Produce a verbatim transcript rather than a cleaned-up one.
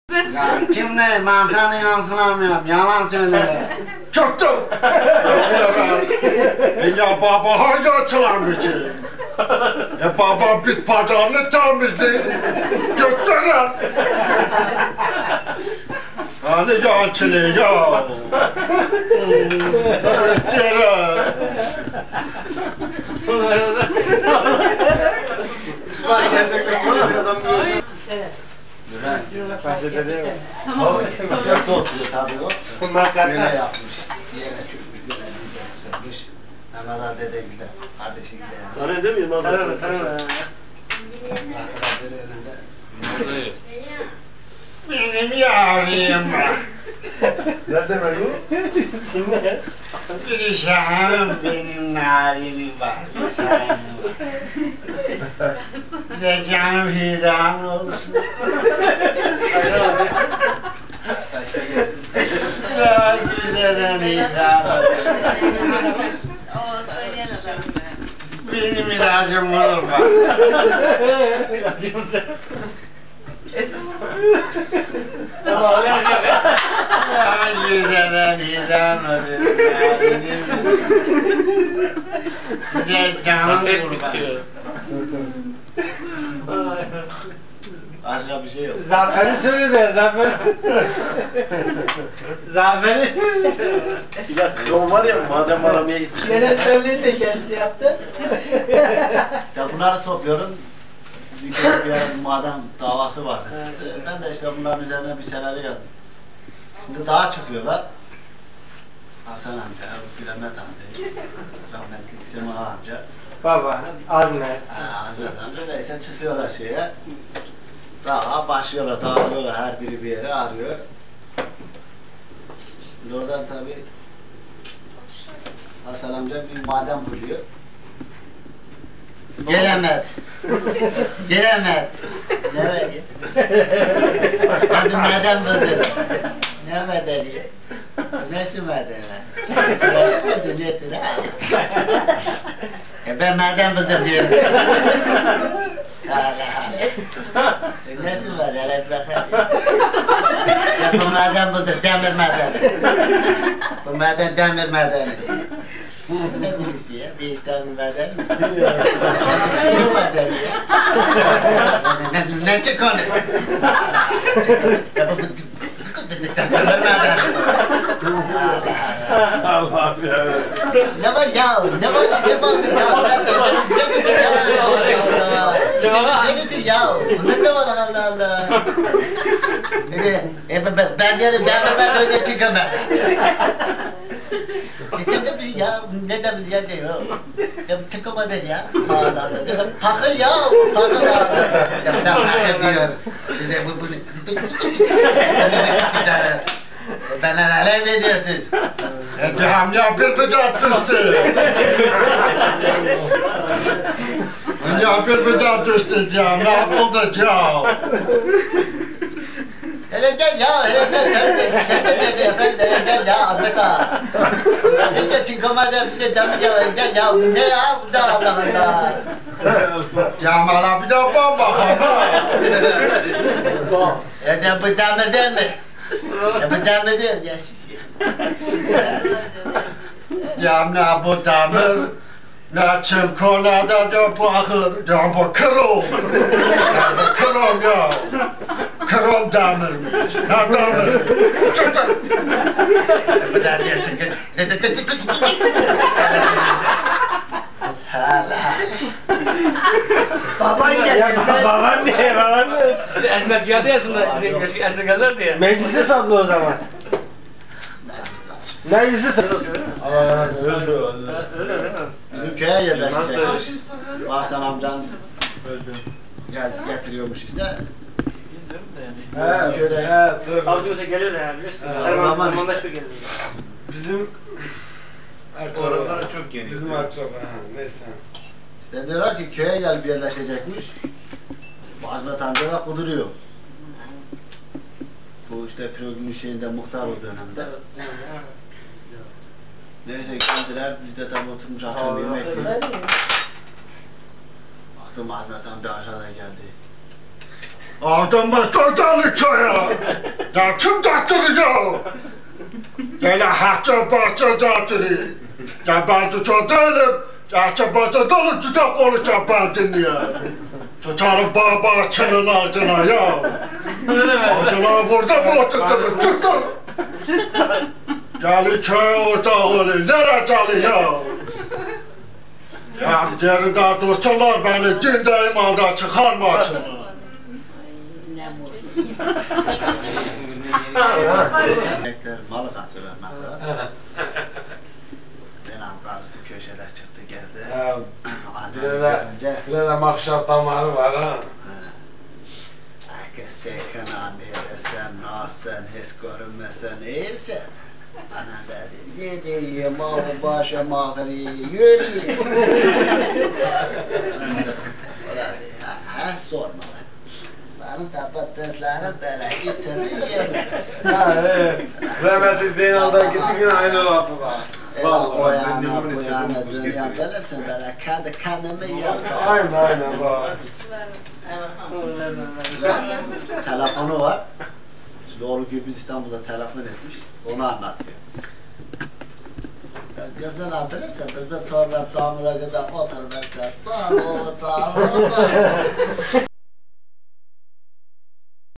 Ya kim ne? Ben seni yansılamıyorum. Yalan söyleme. Çıktım. Ya baba hangi açılan ki? E baba bit pazarlı temizliği. Götürün. Hani ya açılı ya. Götürün. İsmail gerçekten bu ne adam biliyorsun. Tamam. Dörtte oturuyor tabii o. Bunlar Böyle kartlar. yapmış. Yere çökmüş, böyle dizde tutmuş. Mehmet Ali dedekle, kardeşi gide yani. Öyle değil mi? Nazar Tarama, çok tarama. Arkadaşları önünde. Benim yarim. Ne demek bu? Dinle. Gülşahım benim nalim var. Gülşahım. Size canım hiran olsun. Ya güzel hiran olsun. O söyleyen adam. Benim ilacım olur bak. Ama öyle yapacağım ya. Ya güzel hiran olur. Size canım Kaset kurban. bitiyor. Başka bir şey yok. Zafer'i söyledi, Zafer. Zafer'i. Ya krom var ya madem aramaya gitmiş. Yönetmenliği de kendisi yaptı. İşte bunları topluyorum. Bir kere bir ara maden davası vardı. Çıktı. Ben de işte bunların üzerine bir senaryo yazdım. Şimdi dağa çıkıyorlar. Hasan amca, Gülemet amca, rahmetli Sema amca, Baba, Azmet. ha, Azmet amca neyse çıkıyorlar şeye. Dağa başlıyorlar, dağılıyorlar, her biri bir yere arıyor. Şimdi oradan tabii Hasan amca bir maden buluyor. Gelemez. Gelemez. Nereye git? Abi maden buldum. Ne madeni? Nasıl maden lan? Nasıl maden nedir ha? E ben maden buldum diyorum. Allah Allah. E nasıl maden? Hadi bakalım. Ya bu maden buldum. Demir madeni. Bu maden demir madeni. Ne birisi ya? Bir işten bir maden mi? Ne maden ya? Ne çık onu? Ya bu demir madeni. Allah'ım ya. Ne var ya? Ne var? Ne var ya? Ben sana ne dedim ya? Allah Allah. Ne dedim ya? Bunda ne var Allah Allah? E ben ben derim demir madeni çıkamam. Ne demiş ya? Ne demiş ya diyor. Ya çıkamadı ya. Allah Allah. Pakıl ya. Pakıl ya. Ya bu da pakıl diyor. Dedi bu bu. Ne çıktı? Bana ne mi diyorsunuz? E camia bir bıçak düştü. Ya bir bıçak düştü cam. Ne yapıldı cam? Hele gel ya, hele gel. Sen de, sen de dedi efendim, hele gel ya Ahmet ağa. Hiç çıkamadı bir de demir ya, gel ya. Ne ya bu da Allah Allah. Camala bir de bomba ama. Ya da bu demir değil mi? Ya bu demir değil ya siz. Cam ne bu damır? Ne çinkolada da bakır. Ya bu krom. Krom ya. Krom damirmiş. Ne damır? Çıktı. Bu da diye çıkın. Hala. Baban geldi. Baban ne? Baban ne? Esmet geldi ya sonra bizim eski esirgeler diye. Meclisi topla o zaman. Meclisi topla. Öldü öldü. Öyle değil mi? Bizim köye yerleşecekmiş. Nasıl? Hasan amcan Öldü. gel getiriyormuş işte. He, he, dur. Avcı olsa geliyor da yani biliyorsun. Ee, Her o zaman zamanda işte. şu geliyor. Bizim Oralar çok geniş. Bizim akraba. Ha, neyse. İşte diyorlar ki köye gelip yerleşecekmiş. Bazı amca da kuduruyor. Bu işte Pirogün'ün şeyinde muhtar o dönemde. Neyse geldiler, biz de tam oturmuş akşam yemek yiyoruz. Baktım Azmet amca aşağıdan geldi. Adam başka dalı köye. Ya kim getiriyor? Böyle haçça bahçe getiriyor. Ya ben de çok değilim. Haçça bahçe dolu cüce konuşacağım ben dinliyorum. Tutarım baba çının ağacına ya. Ağacına vurdum mu oturttum çıktım. Geli köy ortağı oluyor. Nere geli ya? Ya yerinde dursunlar beni dinde imanda çıkarmasınlar. Malı katıyorlar matra. Benim karısı köşede çıktı geldi. Bir de makşat damarı var ha. Aka sekın amire sen nasılsın hiç görünmesen iyisin. Anan dedi ne diyeyim mavi başım ağrıyor yürüyeyim. O da dedi ha sorma lan. Benim de patateslerim böyle içeri yerlesin. Ha evet. Rahmetli Zeynal'da gittik yine aynı lafı var. O yana bu yana dünya böylesin böyle kendi kendimi yapsam. Aynen aynen bak. Telefonu var. Doğru Gürbüz İstanbul'da telefon etmiş. Onu anlatıyor. Kızın adresi bizde torla çamura kadar otur mesela. Çamur, çamur, çamur.